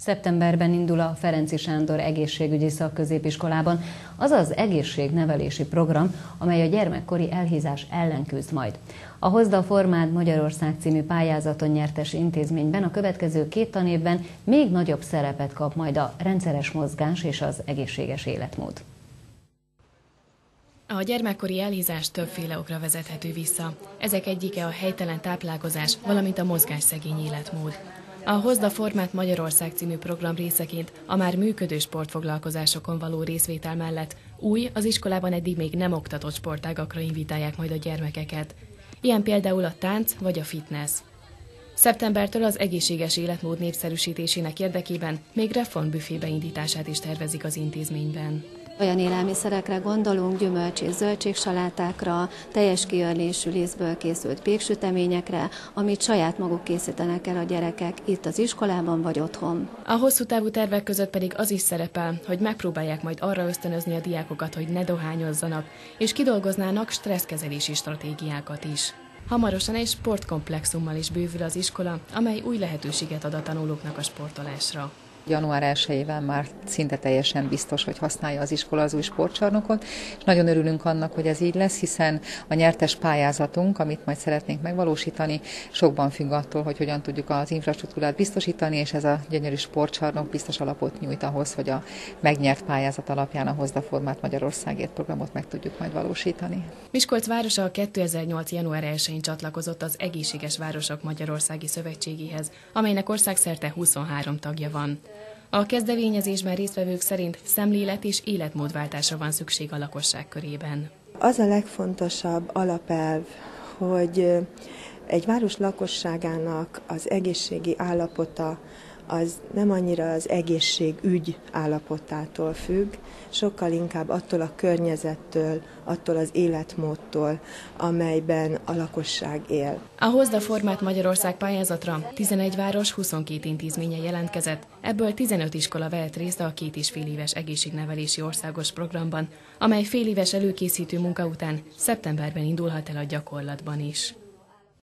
Szeptemberben indul a Ferenczy Sándor Egészségügyi Szakközépiskolában az az egészségnevelési program, amely a gyermekkori elhízás ellen küzd majd. A Hozd a Formát Magyarország című pályázaton nyertes intézményben a következő 2 tanévben még nagyobb szerepet kap majd a rendszeres mozgás és az egészséges életmód. A gyermekkori elhízás többféle okra vezethető vissza. Ezek egyike a helytelen táplálkozás, valamint a mozgásszegény életmód. A Hozd a Formát Magyarország című program részeként a már működő sportfoglalkozásokon való részvétel mellett új, az iskolában eddig még nem oktatott sportágakra invitálják majd a gyermekeket. Ilyen például a tánc vagy a fitness. Szeptembertől az egészséges életmód népszerűsítésének érdekében még reformbüfé beindítását is tervezik az intézményben. Olyan élelmiszerekre gondolunk, gyümölcs- és zöldségsalátákra, teljes kiörlésű lisztből készült péksüteményekre, amit saját maguk készítenek el a gyerekek itt az iskolában vagy otthon. A hosszú távú tervek között pedig az is szerepel, hogy megpróbálják majd arra ösztönözni a diákokat, hogy ne dohányozzanak, és kidolgoznának stresszkezelési stratégiákat is. Hamarosan egy sportkomplexummal is bővül az iskola, amely új lehetőséget ad a tanulóknak a sportolásra. Január 1-ével már szinte teljesen biztos, hogy használja az iskola az új sportcsarnokot, és nagyon örülünk annak, hogy ez így lesz, hiszen a nyertes pályázatunk, amit majd szeretnénk megvalósítani, sokban függ attól, hogy hogyan tudjuk az infrastruktúrát biztosítani, és ez a gyönyörű sportcsarnok biztos alapot nyújt ahhoz, hogy a megnyert pályázat alapján a Hozd a Formát Magyarországért programot meg tudjuk majd valósítani. Miskolc városa 2008. január 1-én csatlakozott az Egészséges Városok Magyarországi Szövetségéhez, amelynek országszerte 23 tagja van. A kezdeményezésben résztvevők szerint szemlélet- és életmódváltásra van szükség a lakosság körében. Az a legfontosabb alapelv, hogy egy város lakosságának az egészségi állapota az nem annyira az egészségügy állapotától függ, sokkal inkább attól a környezettől, attól az életmódtól, amelyben a lakosság él. A Hozd a Formát Magyarország pályázatra 11 város 22 intézménye jelentkezett, ebből 15 iskola vehet részt a 2,5 éves egészségnevelési országos programban, amely fél éves előkészítő munka után szeptemberben indulhat el a gyakorlatban is.